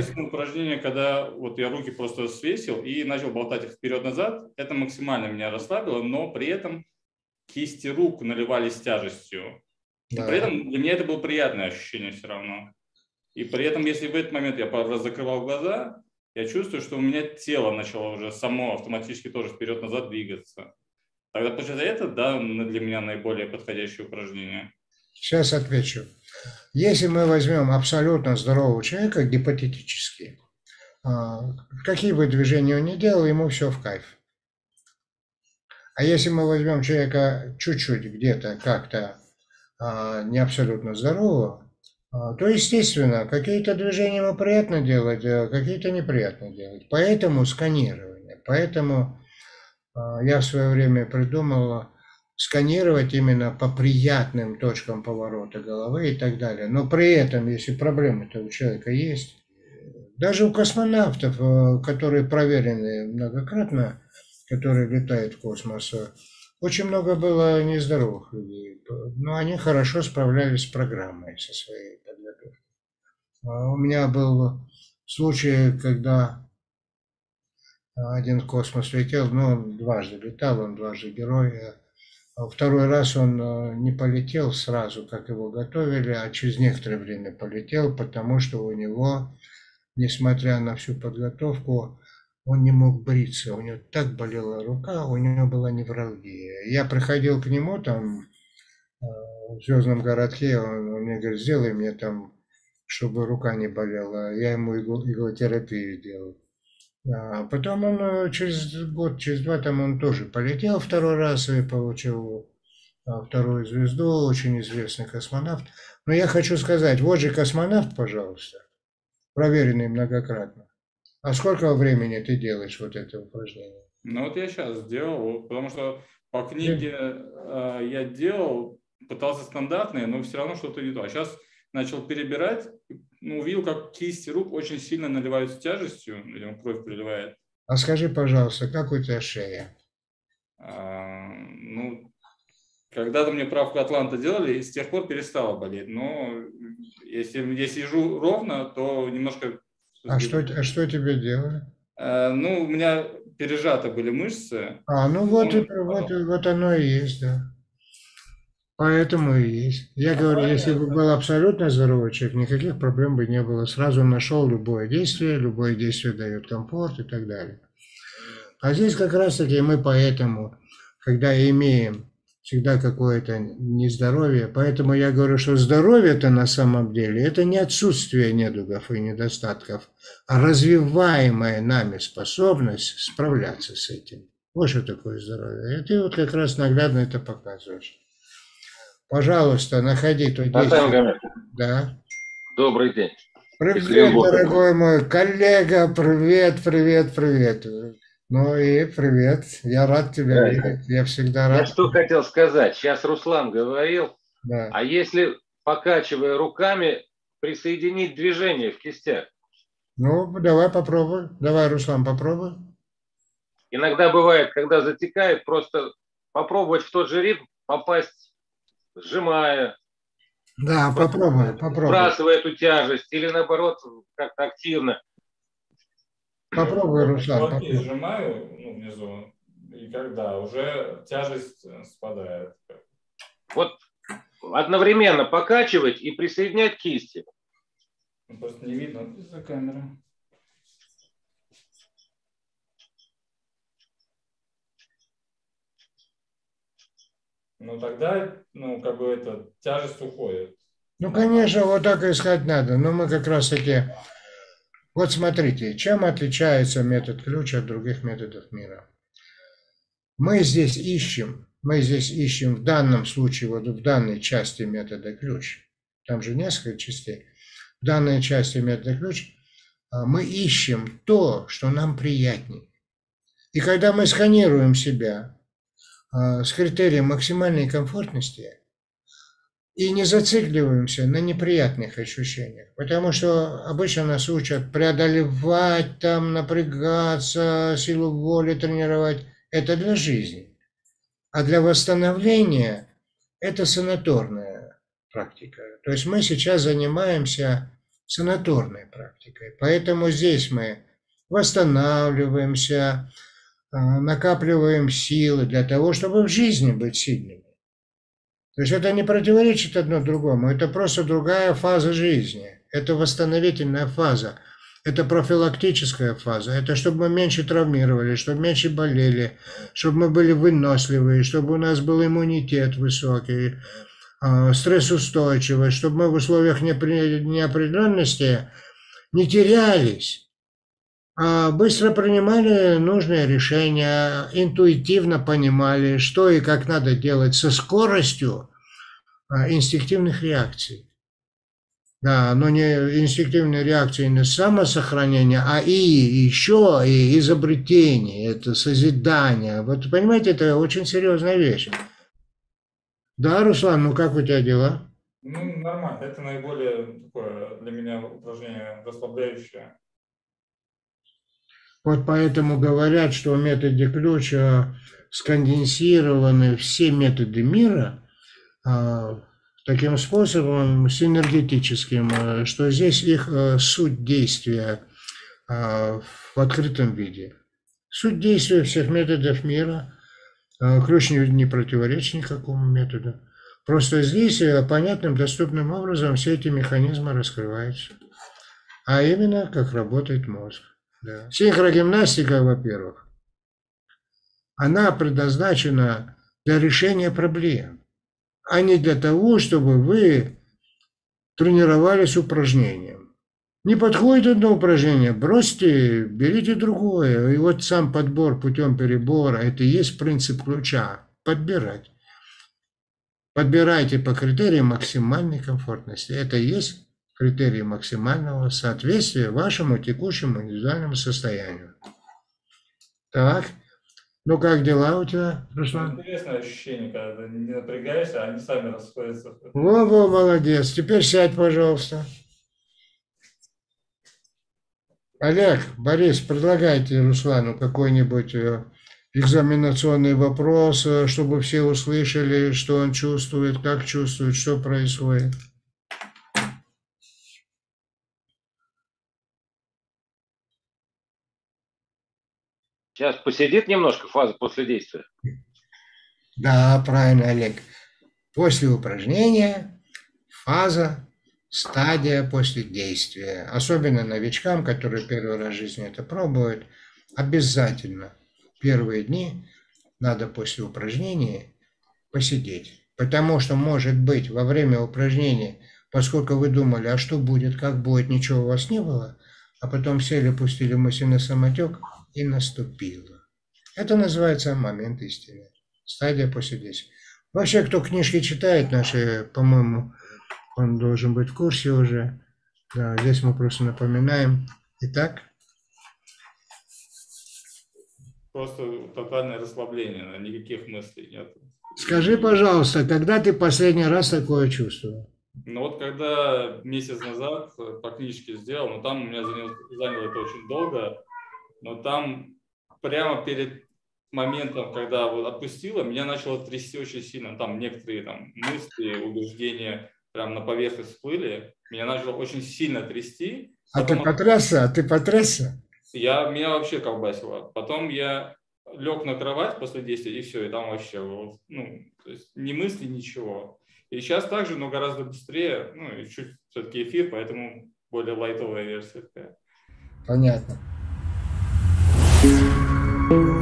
единственное упражнение, когда вот я руки просто свесил и начал болтать их вперед-назад, это максимально меня расслабило, но при этом кисти рук наливались тяжестью. Но при этом для меня это было приятное ощущение все равно. И при этом, если в этот момент я пару раз закрывал глаза, я чувствую, что у меня тело начало уже само автоматически тоже вперед-назад двигаться. Тогда, получается, это, да, для меня наиболее подходящее упражнение. Сейчас отвечу. Если мы возьмем абсолютно здорового человека, гипотетически, какие бы движения он ни делал, ему все в кайф. А если мы возьмем человека чуть-чуть где-то как-то не абсолютно здорового, то, естественно, какие-то движения ему приятно делать, а какие-то неприятно делать. Поэтому сканирование. Поэтому я в свое время придумал сканировать именно по приятным точкам поворота головы и так далее. Но при этом, если проблемы-то у человека есть, даже у космонавтов, которые проверены многократно, которые летают в космос, очень много было нездоровых людей, но они хорошо справлялись с программой, со своей подготовкой. У меня был случай, когда один в космос летел, ну, он дважды летал, он дважды герой. Второй раз он не полетел сразу, как его готовили, а через некоторое время полетел, потому что у него, несмотря на всю подготовку, он не мог бриться, у него так болела рука, у него была невралгия. Я приходил к нему там в Звездном городке, он мне говорит, сделай мне там, чтобы рука не болела. Я ему иглотерапию делал. Потом он через год, через два там он тоже полетел второй раз и получил вторую звезду, очень известный космонавт. Но я хочу сказать, вот же космонавт, пожалуйста, проверенный многократно. А сколько времени ты делаешь вот это упражнение? Ну вот я сейчас сделал, потому что по книге я делал, пытался стандартные, но все равно что-то не то. А сейчас начал перебирать, ну, увидел, как кисти рук очень сильно наливаются тяжестью, видимо, кровь приливает. А скажи, пожалуйста, как у тебя шея? Ну, когда-то мне правку Атланта делали, и с тех пор перестала болеть. Но если я сижу ровно, то немножко... А что тебе делали? Ну, у меня пережаты были мышцы. Ну вот, вот оно и есть, да. Поэтому и есть. Я говорю, если бы был абсолютно здоровый человек, никаких проблем бы не было. Сразу нашел любое действие дает комфорт и так далее. А здесь как раз таки мы поэтому, когда имеем всегда какое-то нездоровье, поэтому я говорю, что здоровье-то на самом деле это не отсутствие недугов и недостатков, а развиваемая нами способность справляться с этим. Вот что такое здоровье. И ты вот как раз наглядно это показываешь. Пожалуйста, находи то действие. Да. Добрый день. Привет, дорогой мой коллега, привет. Ну и привет, я рад тебя видеть, я всегда рад. Я что хотел сказать, сейчас Руслан говорил, да. А если, покачивая руками, присоединить движение в кистях? Ну, давай попробуй, давай, Руслан, попробуй. Иногда бывает, когда затекает, просто попробовать в тот же ритм попасть, сжимая. Да, попробуй. Сбрасывая эту тяжесть или наоборот как-то активно. Попробуй, Руслан. Кулаки сжимаю внизу, и когда уже тяжесть спадает. Вот одновременно покачивать и присоединять кисти. Просто не видно из-за камеры. Ну тогда, как бы тяжесть уходит. Ну, конечно, вот так искать надо. Но мы как раз таки... Вот смотрите, чем отличается метод ключ от других методов мира? Мы здесь ищем в данном случае, вот в данной части метода ключ, там же несколько частей, в данной части метода ключ мы ищем то, что нам приятнее. И когда мы сканируем себя с критерием максимальной комфортности и не зацикливаемся на неприятных ощущениях, потому что обычно нас учат преодолевать, там, напрягаться, силу воли тренировать, это для жизни. А для восстановления это санаторная практика. То есть мы сейчас занимаемся санаторной практикой. Поэтому здесь мы восстанавливаемся, накапливаем силы для того, чтобы в жизни быть сильными. То есть это не противоречит одно другому, это просто другая фаза жизни. Это восстановительная фаза, это профилактическая фаза, это чтобы мы меньше травмировали, чтобы меньше болели, чтобы мы были выносливые, чтобы у нас был иммунитет высокий, стрессоустойчивость, чтобы мы в условиях неопределенности не терялись, а быстро принимали нужные решения, интуитивно понимали, что и как надо делать со скоростью инстинктивных реакций. Да, но не инстинктивные реакции на самосохранение, а и еще и изобретение, это созидание. Вот понимаете, это очень серьезная вещь. Да, Руслан, ну как у тебя дела? Ну, нормально. Это наиболее такое для меня упражнение расслабляющее. Вот поэтому говорят, что в методе ключа сконденсированы все методы мира таким способом синергетическим, что здесь их суть действия в открытом виде. Суть действия всех методов мира. Ключ не противоречит никакому методу. Просто здесь понятным, доступным образом все эти механизмы раскрываются. А именно, как работает мозг. Да. Синхрогимнастика, во-первых, она предназначена для решения проблем, а не для того, чтобы вы тренировались упражнением. Не подходит одно упражнение, бросьте, берите другое. И вот сам подбор путем перебора, это и есть принцип ключа. Подбирать. Подбирайте по критериям максимальной комфортности. Это и есть критерии максимального соответствия вашему текущему индивидуальному состоянию. Так, ну как дела у тебя, Руслан? Интересное ощущение, когда ты не напрягаешься, а они сами расходятся. Во-во, молодец. Теперь сядь, пожалуйста. Олег, Борис, предлагайте Руслану какой-нибудь экзаменационный вопрос, чтобы все услышали, что он чувствует, как чувствует, что происходит. Сейчас посидит немножко фаза после действия. Да, правильно, Олег. После упражнения фаза, стадия после действия. Особенно новичкам, которые первый раз в жизни это пробуют, обязательно первые дни надо после упражнения посидеть. Потому что, может быть, во время упражнения, поскольку вы думали, а что будет, как будет, ничего у вас не было, а потом сели, пустили мысли на самотек, и наступило. Это называется момент истины. Стадия после действия. Вообще, кто книжки читает наши, по-моему, он должен быть в курсе уже. Да, здесь мы просто напоминаем. Итак. Просто тотальное расслабление, никаких мыслей нет. Скажи, пожалуйста, когда ты последний раз такое чувствовал? Ну вот когда месяц назад по книжке сделал, но там у меня заняло это очень долго, но там прямо перед моментом, когда вот отпустила, меня начало трясти очень сильно. Там некоторые там мысли, убеждения прям на поверхность всплыли. Меня начало очень сильно трясти. А ты потрясся? Меня вообще колбасило. Потом я лег на кровать после действия, и все, и там вообще, вот, ну, то есть ни мысли, ничего. И сейчас также, но гораздо быстрее, ну, и чуть все-таки эфир, поэтому более лайтовая версия такая. Понятно.